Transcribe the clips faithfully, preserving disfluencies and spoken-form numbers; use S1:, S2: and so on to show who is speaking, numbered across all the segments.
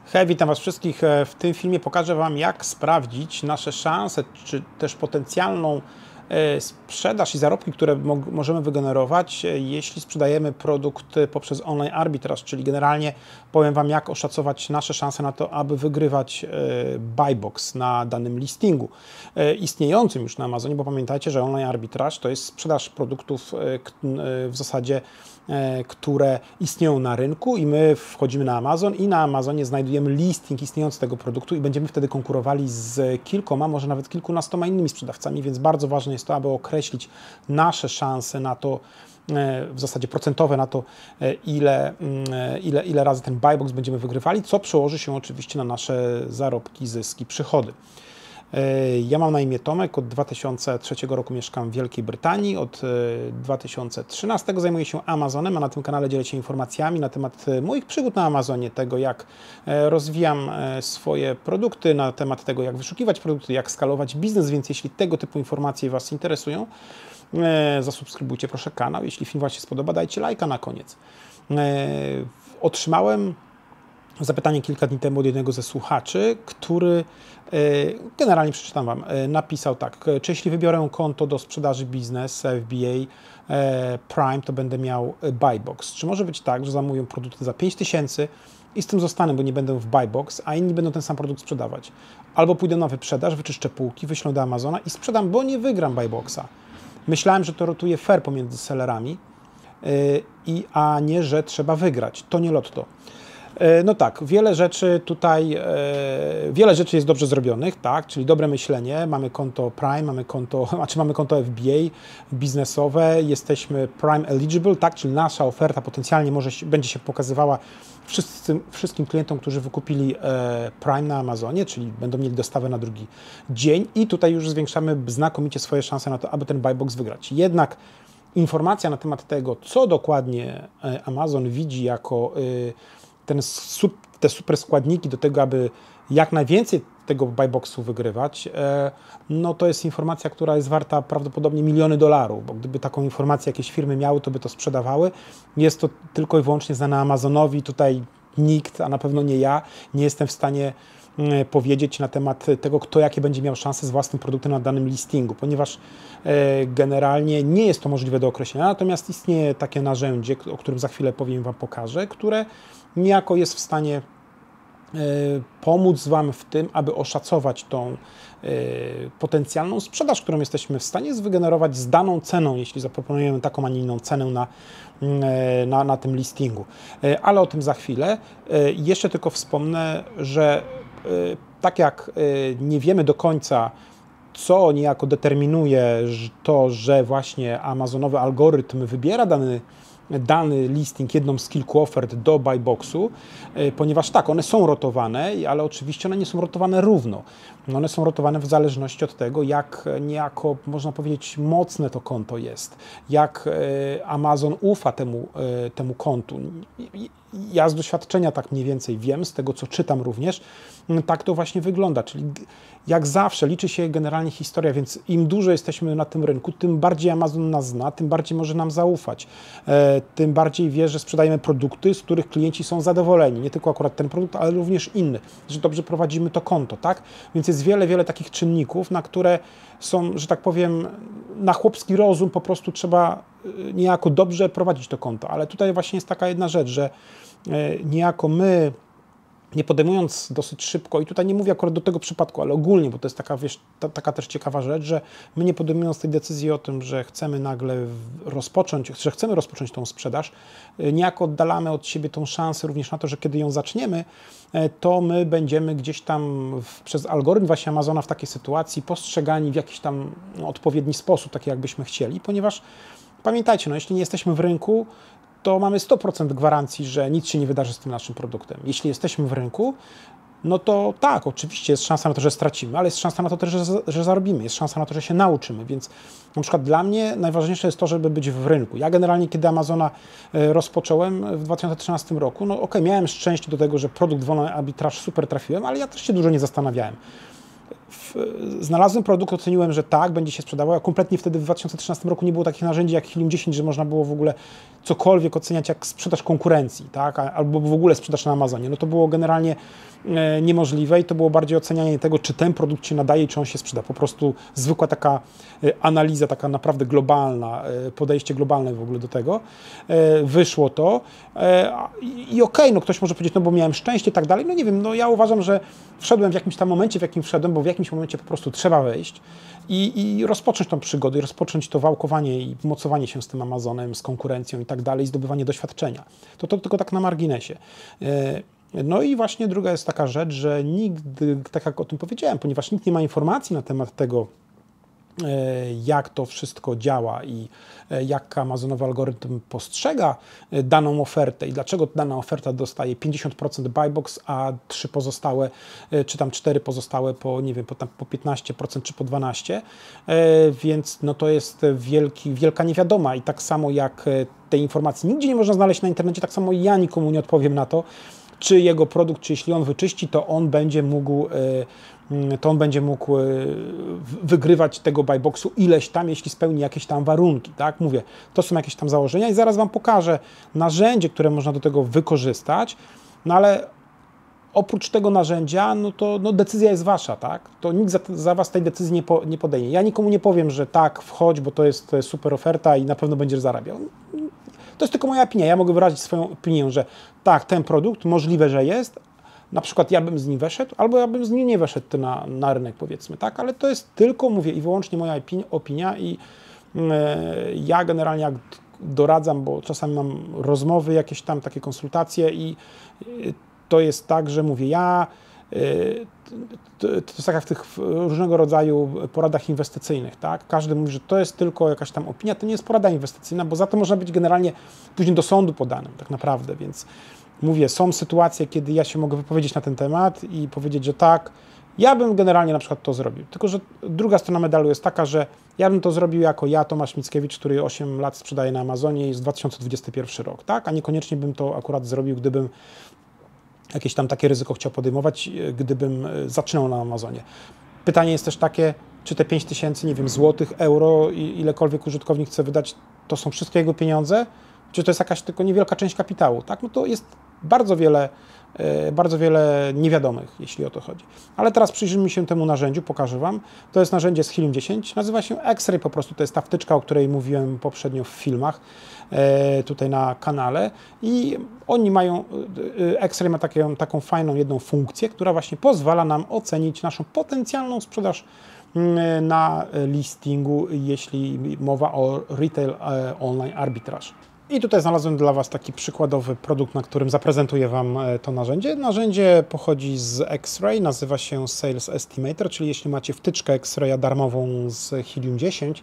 S1: Hej, witam Was wszystkich. W tym filmie pokażę Wam, jak sprawdzić nasze szanse, czy też potencjalną sprzedaż i zarobki, które możemy wygenerować, jeśli sprzedajemy produkt poprzez online arbitraż, czyli generalnie powiem Wam, jak oszacować nasze szanse na to, aby wygrywać buy box na danym listingu istniejącym już na Amazonie, bo pamiętajcie, że online arbitraż to jest sprzedaż produktów w zasadzie, które istnieją na rynku i my wchodzimy na Amazon i na Amazonie znajdujemy listing istniejący tego produktu i będziemy wtedy konkurowali z kilkoma, może nawet kilkunastoma innymi sprzedawcami, więc bardzo ważne jest to, aby określić nasze szanse na to, w zasadzie procentowe na to, ile, ile, ile razy ten buy box będziemy wygrywali, co przełoży się oczywiście na nasze zarobki, zyski, przychody. Ja mam na imię Tomek, od dwa tysiące trzeciego roku mieszkam w Wielkiej Brytanii, od dwa tysiące trzynastego zajmuję się Amazonem, a na tym kanale dzielę się informacjami na temat moich przygód na Amazonie, tego jak rozwijam swoje produkty, na temat tego jak wyszukiwać produkty, jak skalować biznes, więc jeśli tego typu informacje Was interesują, zasubskrybujcie proszę kanał, jeśli film Wam się spodoba, dajcie lajka na koniec. Otrzymałem zapytanie kilka dni temu od jednego ze słuchaczy, który generalnie przeczytam Wam, napisał tak: czy jeśli wybiorę konto do sprzedaży biznes F B A Prime, to będę miał buy box? Czy może być tak, że zamówią produkty za pięć tysięcy i z tym zostanę, bo nie będę w buy box, a inni będą ten sam produkt sprzedawać? Albo pójdę na wyprzedaż, wyczyszczę półki, wyślę do Amazona i sprzedam, bo nie wygram buy boxa. Myślałem, że to rotuje fair pomiędzy sellerami, i, a nie, że trzeba wygrać. To nie lotto. No tak, wiele rzeczy tutaj, wiele rzeczy jest dobrze zrobionych, tak, czyli dobre myślenie, mamy konto Prime, mamy konto, znaczy mamy konto F B A biznesowe, jesteśmy Prime eligible, tak, czyli nasza oferta potencjalnie może, będzie się pokazywała wszyscy, wszystkim klientom, którzy wykupili Prime na Amazonie, czyli będą mieli dostawę na drugi dzień i tutaj już zwiększamy znakomicie swoje szanse na to, aby ten buy box wygrać. Jednak informacja na temat tego, co dokładnie Amazon widzi jako ten, te super składniki do tego, aby jak najwięcej tego buy boxu wygrywać, no to jest informacja, która jest warta prawdopodobnie miliony dolarów, bo gdyby taką informację jakieś firmy miały, to by to sprzedawały. Jest to tylko i wyłącznie znane Amazonowi, tutaj nikt, a na pewno nie ja, nie jestem w stanie powiedzieć na temat tego, kto jakie będzie miał szanse z własnym produktem na danym listingu, ponieważ generalnie nie jest to możliwe do określenia, natomiast istnieje takie narzędzie, o którym za chwilę powiem Wam pokażę, które niejako jest w stanie pomóc Wam w tym, aby oszacować tą potencjalną sprzedaż, którą jesteśmy w stanie wygenerować z daną ceną, jeśli zaproponujemy taką, a nie inną cenę na, na, na tym listingu. Ale o tym za chwilę. Jeszcze tylko wspomnę, że tak jak nie wiemy do końca, co niejako determinuje to, że właśnie amazonowy algorytm wybiera dany dany listing, jedną z kilku ofert do buy boxu, ponieważ tak, one są rotowane, ale oczywiście one nie są rotowane równo. One są rotowane w zależności od tego, jak niejako, można powiedzieć, mocne to konto jest, jak Amazon ufa temu, temu kontu. Ja z doświadczenia tak mniej więcej wiem, z tego co czytam również, tak to właśnie wygląda, czyli jak zawsze liczy się generalnie historia, więc im dłużej jesteśmy na tym rynku, tym bardziej Amazon nas zna, tym bardziej może nam zaufać, tym bardziej wie, że sprzedajemy produkty, z których klienci są zadowoleni, nie tylko akurat ten produkt, ale również inny, że dobrze prowadzimy to konto, tak? Więc jest wiele, wiele takich czynników, na które są, że tak powiem, na chłopski rozum po prostu trzeba niejako dobrze prowadzić to konto, ale tutaj właśnie jest taka jedna rzecz, że niejako my, nie podejmując dosyć szybko, i tutaj nie mówię akurat do tego przypadku, ale ogólnie, bo to jest taka, wiesz, ta, taka też ciekawa rzecz, że my nie podejmując tej decyzji o tym, że chcemy nagle rozpocząć, że chcemy rozpocząć tą sprzedaż, niejako oddalamy od siebie tą szansę również na to, że kiedy ją zaczniemy, to my będziemy gdzieś tam w, przez algorytm właśnie Amazona w takiej sytuacji postrzegani w jakiś tam no, odpowiedni sposób, taki jakbyśmy chcieli, ponieważ pamiętajcie, no jeśli nie jesteśmy w rynku, to mamy sto procent gwarancji, że nic się nie wydarzy z tym naszym produktem. Jeśli jesteśmy w rynku, no to tak, oczywiście jest szansa na to, że stracimy, ale jest szansa na to też, że, że zarobimy, jest szansa na to, że się nauczymy, więc na przykład dla mnie najważniejsze jest to, żeby być w rynku. Ja generalnie, kiedy Amazona rozpocząłem w dwa tysiące trzynastym roku, no okej, okay, miałem szczęście do tego, że produkt w online arbitraż super trafiłem, ale ja też się dużo nie zastanawiałem. Znalazłem produkt, oceniłem, że tak, będzie się sprzedawał. Ja kompletnie wtedy w dwa tysiące trzynastym roku nie było takich narzędzi jak Helium dziesięć, że można było w ogóle cokolwiek oceniać jak sprzedaż konkurencji, tak? Albo w ogóle sprzedaż na Amazonie. No to było generalnie niemożliwe i to było bardziej ocenianie tego, czy ten produkt się nadaje, czy on się sprzeda. Po prostu zwykła taka analiza, taka naprawdę globalna, podejście globalne w ogóle do tego. Wyszło to i, i okej, okay, no ktoś może powiedzieć, no bo miałem szczęście i tak dalej. No nie wiem, no ja uważam, że wszedłem w jakimś tam momencie, w jakim wszedłem, bo w jakimś momencie po prostu trzeba wejść i, i rozpocząć tą przygodę, i rozpocząć to wałkowanie i mocowanie się z tym Amazonem, z konkurencją i tak dalej, zdobywanie doświadczenia. To, to tylko tak na marginesie. No i właśnie druga jest taka rzecz, że nigdy, tak jak o tym powiedziałem, ponieważ nikt nie ma informacji na temat tego, jak to wszystko działa i jak amazonowy algorytm postrzega daną ofertę i dlaczego dana oferta dostaje pięćdziesiąt procent buy box, a trzy pozostałe, czy tam cztery pozostałe po, nie wiem, po, tam po piętnaście procent czy po dwanaście procent, więc no to jest wielki, wielka niewiadoma i tak samo jak tej informacji nigdzie nie można znaleźć na internecie, tak samo ja nikomu nie odpowiem na to, czy jego produkt, czy jeśli on wyczyści, to on będzie mógł, to on będzie mógł wygrywać tego buyboxu ileś tam, jeśli spełni jakieś tam warunki, tak? Mówię, to są jakieś tam założenia i zaraz Wam pokażę narzędzie, które można do tego wykorzystać, no ale oprócz tego narzędzia, no to no decyzja jest Wasza, tak? To nikt za, za Was tej decyzji nie, po, nie podejmie. Ja nikomu nie powiem, że tak, wchodź, bo to jest super oferta i na pewno będziesz zarabiał. To jest tylko moja opinia. Ja mogę wyrazić swoją opinię, że tak, ten produkt możliwe, że jest, na przykład ja bym z nim weszedł, albo ja bym z nim nie weszedł na, na rynek, powiedzmy, tak, ale to jest tylko, mówię, i wyłącznie moja opinia, opinia i yy, ja generalnie jak doradzam, bo czasami mam rozmowy, jakieś tam takie konsultacje i yy, to jest tak, że mówię, ja yy, to, to jest tak jak w tych różnego rodzaju poradach inwestycyjnych, tak? Każdy mówi, że to jest tylko jakaś tam opinia, to nie jest porada inwestycyjna, bo za to można być generalnie później do sądu podanym, tak naprawdę, więc mówię, są sytuacje, kiedy ja się mogę wypowiedzieć na ten temat i powiedzieć, że tak, ja bym generalnie na przykład to zrobił, tylko że druga strona medalu jest taka, że ja bym to zrobił jako ja, Tomasz Mickiewicz, który osiem lat sprzedaje na Amazonie i jest dwa tysiące dwudziesty pierwszy rok, tak? A niekoniecznie bym to akurat zrobił, gdybym jakieś tam takie ryzyko chciał podejmować, gdybym zaczynał na Amazonie. Pytanie jest też takie, czy te pięć tysięcy, nie wiem, złotych, euro i ilekolwiek użytkownik chce wydać, to są wszystkie jego pieniądze, czy to jest jakaś tylko niewielka część kapitału, tak? No to jest bardzo wiele, bardzo wiele niewiadomych, jeśli o to chodzi. Ale teraz przyjrzyjmy się temu narzędziu, pokażę Wam. To jest narzędzie z Helium dziesięć, nazywa się X-Ray po prostu, to jest ta wtyczka, o której mówiłem poprzednio w filmach, tutaj na kanale i oni mają, X-Ray ma takie, taką fajną jedną funkcję, która właśnie pozwala nam ocenić naszą potencjalną sprzedaż na listingu, jeśli mowa o Retail Online Arbitrage. I tutaj znalazłem dla Was taki przykładowy produkt, na którym zaprezentuję Wam to narzędzie. Narzędzie pochodzi z X-Ray, nazywa się Sales Estimator, czyli jeśli macie wtyczkę X-Raya darmową z Helium dziesięć,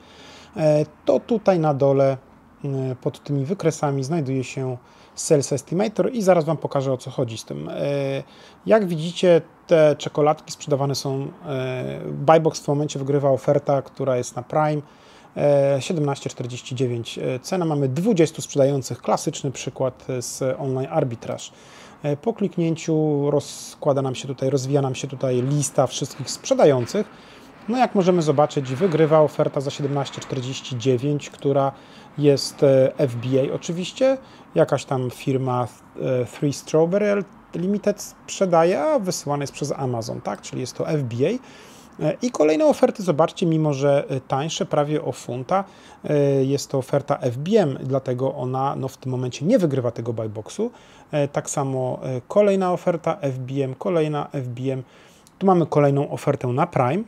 S1: to tutaj na dole pod tymi wykresami znajduje się Sales Estimator i zaraz Wam pokażę, o co chodzi z tym. Jak widzicie, te czekoladki sprzedawane są, Buybox w tym momencie wygrywa oferta, która jest na Prime, siedemnaście czterdzieści dziewięć cena. Mamy dwudziestu sprzedających, klasyczny przykład z Online Arbitrage. Po kliknięciu rozkłada nam się tutaj, rozwija nam się tutaj lista wszystkich sprzedających. No jak możemy zobaczyć, wygrywa oferta za siedemnaście czterdzieści dziewięć, która jest F B A oczywiście, jakaś tam firma Three Strawberry Limited sprzedaje, a wysyłane jest przez Amazon, tak? Czyli jest to F B A. I kolejne oferty, zobaczcie, mimo że tańsze, prawie o funta, jest to oferta F B M, dlatego ona no, w tym momencie nie wygrywa tego buyboxu. Tak samo kolejna oferta F B M, kolejna F B M. Tu mamy kolejną ofertę na Prime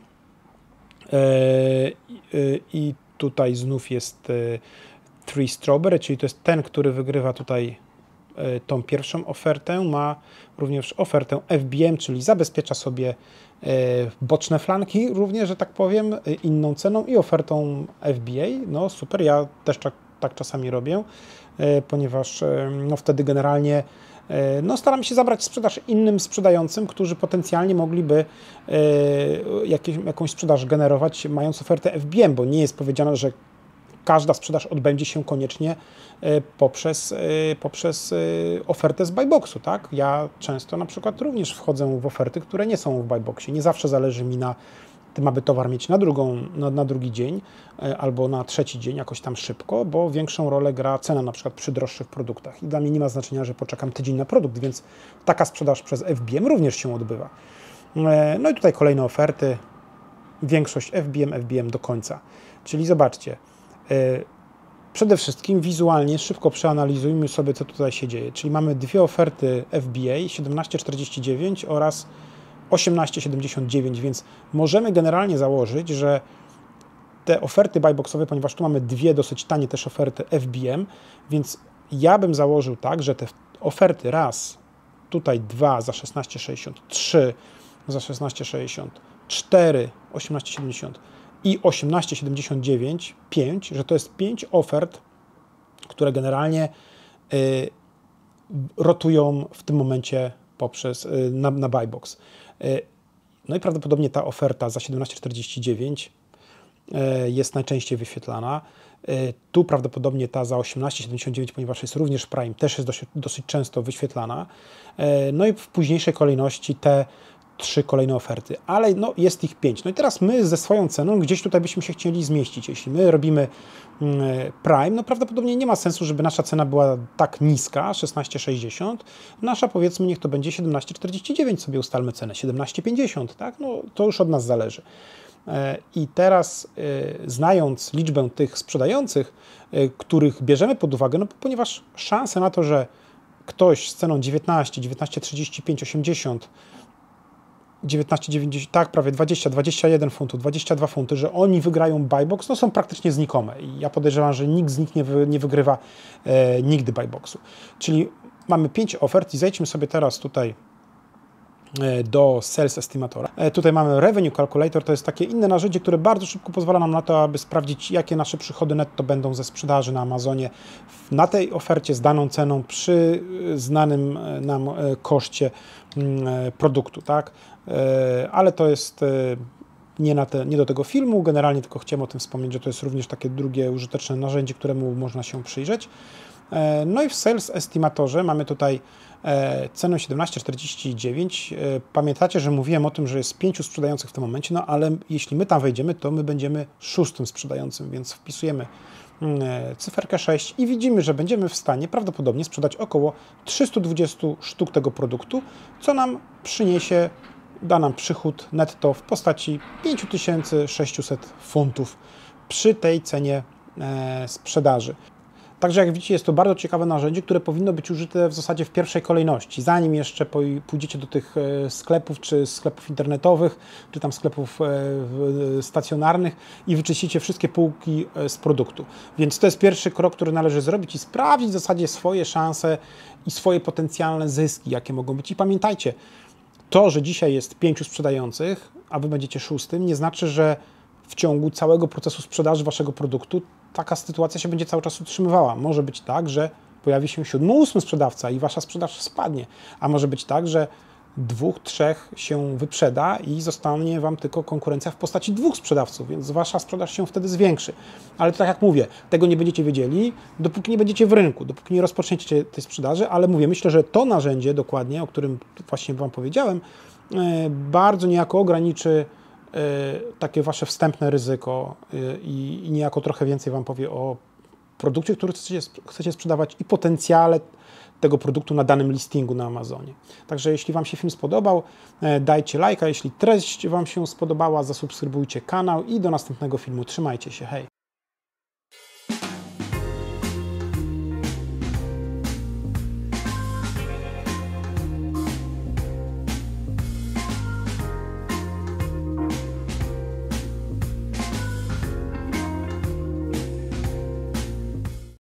S1: i tutaj znów jest Three Strawberry, czyli to jest ten, który wygrywa tutaj tą pierwszą ofertę, ma również ofertę F B M, czyli zabezpiecza sobie boczne flanki również, że tak powiem, inną ceną i ofertą F B A. No super, ja też tak, tak czasami robię, ponieważ no wtedy generalnie no staram się zabrać sprzedaż innym sprzedającym, którzy potencjalnie mogliby jakieś, jakąś sprzedaż generować, mając ofertę F B M, bo nie jest powiedziane, że każda sprzedaż odbędzie się koniecznie poprzez, poprzez ofertę z buyboxu, tak? Ja często na przykład również wchodzę w oferty, które nie są w buyboxie. Nie zawsze zależy mi na tym, aby towar mieć na, drugą, na, na drugi dzień albo na trzeci dzień jakoś tam szybko, bo większą rolę gra cena na przykład przy droższych produktach. I dla mnie nie ma znaczenia, że poczekam tydzień na produkt, więc taka sprzedaż przez F B M również się odbywa. No i tutaj kolejne oferty. Większość F B M, F B M do końca. Czyli zobaczcie, przede wszystkim wizualnie szybko przeanalizujmy sobie, co tutaj się dzieje. Czyli mamy dwie oferty F B A, siedemnaście czterdzieści dziewięć oraz osiemnaście siedemdziesiąt dziewięć, więc możemy generalnie założyć, że te oferty buyboxowe, ponieważ tu mamy dwie dosyć tanie też oferty F B M, więc ja bym założył tak, że te oferty raz, tutaj dwa za szesnaście sześćdziesiąt, trzy za szesnaście sześćdziesiąt, cztery, osiemnaście siedemdziesiąt i osiemnaście siedemdziesiąt dziewięć, pięć, że to jest pięć ofert, które generalnie y, rotują w tym momencie poprzez y, na, na buybox. Y, no i prawdopodobnie ta oferta za siedemnaście czterdzieści dziewięć y, jest najczęściej wyświetlana. Y, tu prawdopodobnie ta za osiemnaście siedemdziesiąt dziewięć, ponieważ jest również Prime, też jest dosyć, dosyć często wyświetlana. Y, no i w późniejszej kolejności te trzy kolejne oferty, ale no jest ich pięć. No i teraz my ze swoją ceną gdzieś tutaj byśmy się chcieli zmieścić. Jeśli my robimy Prime, no prawdopodobnie nie ma sensu, żeby nasza cena była tak niska, szesnaście sześćdziesiąt. Nasza, powiedzmy, niech to będzie siedemnaście czterdzieści dziewięć, sobie ustalmy cenę, siedemnaście pięćdziesiąt, tak? No to już od nas zależy. I teraz, znając liczbę tych sprzedających, których bierzemy pod uwagę, no ponieważ szanse na to, że ktoś z ceną dziewiętnaście, dziewiętnaście trzydzieści pięć, osiemdziesiąt, dziewiętnaście dziewięćdziesiąt, tak, prawie dwadzieścia, dwadzieścia jeden funtów, dwadzieścia dwa funty, że oni wygrają buybox, no są praktycznie znikome. I ja podejrzewam, że nikt z nich nie, wy, nie wygrywa e, nigdy buyboxu. Czyli mamy pięć ofert i zejdźmy sobie teraz tutaj e, do Sales Estimatora. E, tutaj mamy Revenue Calculator, to jest takie inne narzędzie, które bardzo szybko pozwala nam na to, aby sprawdzić, jakie nasze przychody netto będą ze sprzedaży na Amazonie na tej ofercie z daną ceną przy znanym nam e, koszcie e, produktu, tak? Ale to jest nie, na te, nie do tego filmu, generalnie tylko chciałem o tym wspomnieć, że to jest również takie drugie użyteczne narzędzie, któremu można się przyjrzeć. No i w Sales Estimatorze mamy tutaj cenę siedemnaście czterdzieści dziewięć. Pamiętacie, że mówiłem o tym, że jest pięciu sprzedających w tym momencie, no ale jeśli my tam wejdziemy, to my będziemy szóstym sprzedającym, więc wpisujemy cyferkę sześć i widzimy, że będziemy w stanie prawdopodobnie sprzedać około trzysta dwadzieścia sztuk tego produktu, co nam przyniesie, da nam przychód netto w postaci pięć tysięcy sześćset funtów przy tej cenie e, sprzedaży. Także jak widzicie, jest to bardzo ciekawe narzędzie, które powinno być użyte w zasadzie w pierwszej kolejności, zanim jeszcze pójdziecie do tych sklepów, czy sklepów internetowych, czy tam sklepów stacjonarnych i wyczyścicie wszystkie półki z produktu. Więc to jest pierwszy krok, który należy zrobić i sprawdzić w zasadzie swoje szanse i swoje potencjalne zyski, jakie mogą być. I pamiętajcie, to, że dzisiaj jest pięciu sprzedających, a wy będziecie szóstym, nie znaczy, że w ciągu całego procesu sprzedaży waszego produktu taka sytuacja się będzie cały czas utrzymywała. Może być tak, że pojawi się siódmy, ósmy sprzedawca i wasza sprzedaż spadnie, a może być tak, że dwóch, trzech się wyprzeda i zostanie wam tylko konkurencja w postaci dwóch sprzedawców, więc wasza sprzedaż się wtedy zwiększy. Ale to tak jak mówię, tego nie będziecie wiedzieli, dopóki nie będziecie w rynku, dopóki nie rozpoczniecie tej sprzedaży, ale mówię, myślę, że to narzędzie dokładnie, o którym właśnie wam powiedziałem, bardzo niejako ograniczy takie wasze wstępne ryzyko i, i niejako trochę więcej wam powie o produkcie, który chcecie, chcecie sprzedawać i potencjale tego produktu na danym listingu na Amazonie. Także jeśli wam się film spodobał, dajcie lajka, jeśli treść wam się spodobała, zasubskrybujcie kanał i do następnego filmu. Trzymajcie się, hej!